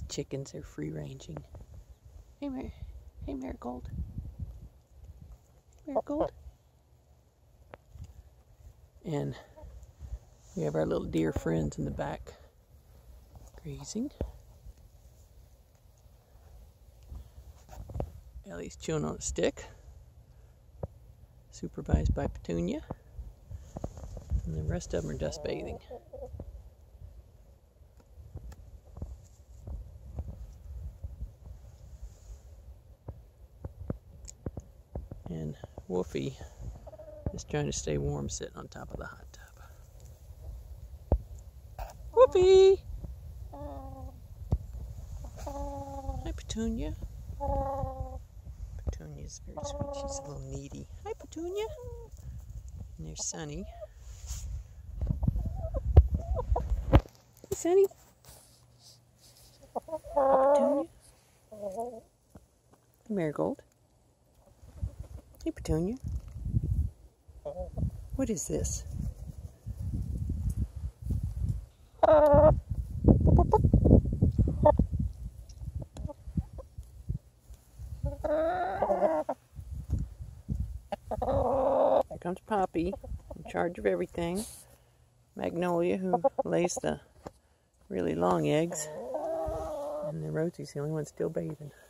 chickens are free ranging. Hey, Marigold. Marigold. And we have our little deer friends in the back grazing. Ellie's chewing on a stick, supervised by Petunia, and the rest of them are dust bathing. And Wolfie is trying to stay warm sitting on top of the hot tub. Wolfie! Hi, Petunia. Petunia's very sweet. She's a little needy. Hi, Petunia. And there's Sunny. Hey, Sunny. Petunia. Hey, Marigold. Hey, Petunia. What is this? Here comes Poppy, in charge of everything. Magnolia, who lays the really long eggs. And then Rosie's the only one still bathing.